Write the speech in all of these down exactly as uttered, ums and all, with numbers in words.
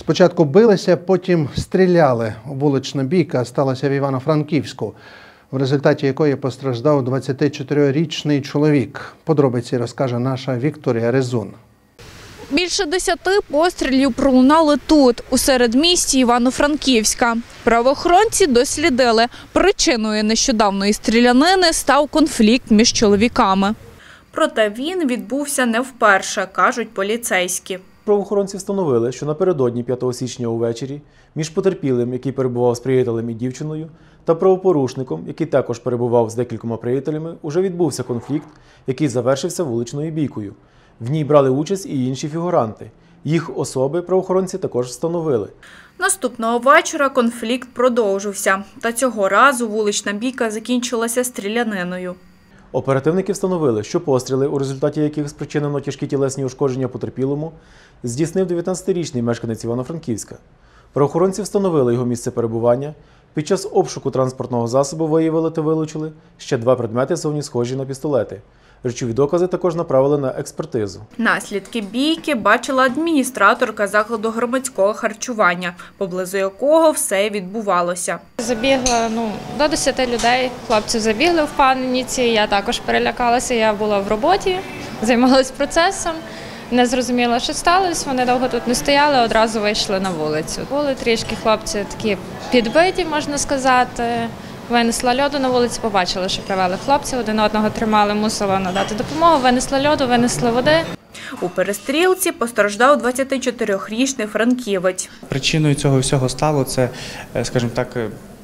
Спочатку билися, потім стріляли. Вулична бійка сталася в Івано-Франківську, в результаті якої постраждав двадцятичотирирічний чоловік. Подробиці розкаже наша Вікторія Резун. Більше десяти пострілів пролунали тут, у середмісті Івано-Франківська. Правоохоронці дослідили, причиною нещодавної стрілянини став конфлікт між чоловіками. Проте він відбувся не вперше, кажуть поліцейські. Правоохоронці встановили, що напередодні п'ятого січня увечері між потерпілим, який перебував з приятелем і дівчиною, та правопорушником, який також перебував з декількома приятелями, уже відбувся конфлікт, який завершився вуличною бійкою. В ній брали участь і інші фігуранти. Їх особи правоохоронці також встановили. Наступного вечора конфлікт продовжився. Та цього разу вулична бійка закінчилася стріляниною. Оперативники встановили, що постріли, у результаті яких спричинено тяжкі тілесні ушкодження потерпілому, здійснив дев'ятнадцятирічний мешканець Івано-Франківська. Правоохоронці встановили його місце перебування. Під час обшуку транспортного засобу виявили та вилучили ще два предмети, зовні схожі на пістолети. Речові докази також направили на експертизу. Наслідки бійки бачила адміністраторка закладу громадського харчування, поблизу якого все відбувалося. Забігло ну, до десяти людей, хлопці забігли в паніці, я також перелякалася, я була в роботі, займалася процесом, не зрозуміла, що сталося, вони довго тут не стояли, одразу вийшли на вулицю. Були трішки хлопці такі підбиті, можна сказати. Винесла льоду на вулиці, побачили, що привели хлопців, один одного тримали, мусила надати допомогу, винесли льоду, винесли води. У перестрілці постраждав двадцятичотирирічний франківець. Причиною цього всього стало це, скажімо так,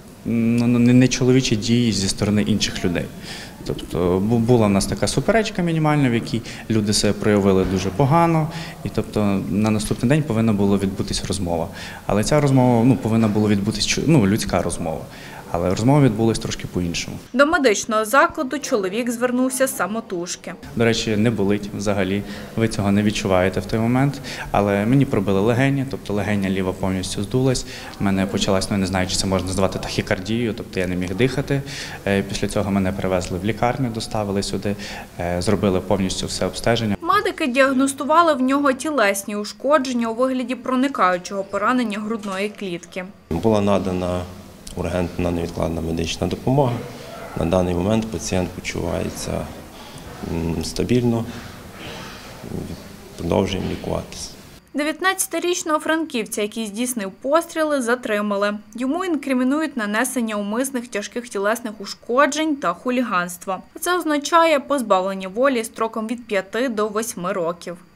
не чоловічі дії зі сторони інших людей. Тобто була в нас така суперечка мінімальна, в якій люди себе проявили дуже погано, і тобто на наступний день повинна була відбутися розмова. Але ця розмова ну, повинна була відбутися ну, людська розмова. Але розмова відбулася трошки по-іншому. До медичного закладу чоловік звернувся самотужки. До речі, не болить взагалі, ви цього не відчуваєте в той момент. Але мені пробили легені, тобто легеня ліва повністю здулась. У мене почалась, ну я не знаю, чи це можна назвати тахікардією, тобто я не міг дихати. Після цього мене перевезли в лікарню, доставили сюди, зробили повністю все обстеження. Медики діагностували в нього тілесні ушкодження у вигляді проникаючого поранення грудної клітки. Була надана ургентна невідкладна медична допомога. На даний момент пацієнт почувається стабільно, продовжуємо лікуватися. дев'ятнадцятирічного франківця, який здійснив постріли, затримали. Йому інкримінують нанесення умисних тяжких тілесних ушкоджень та хуліганства. Це означає позбавлення волі строком від п'яти до восьми років.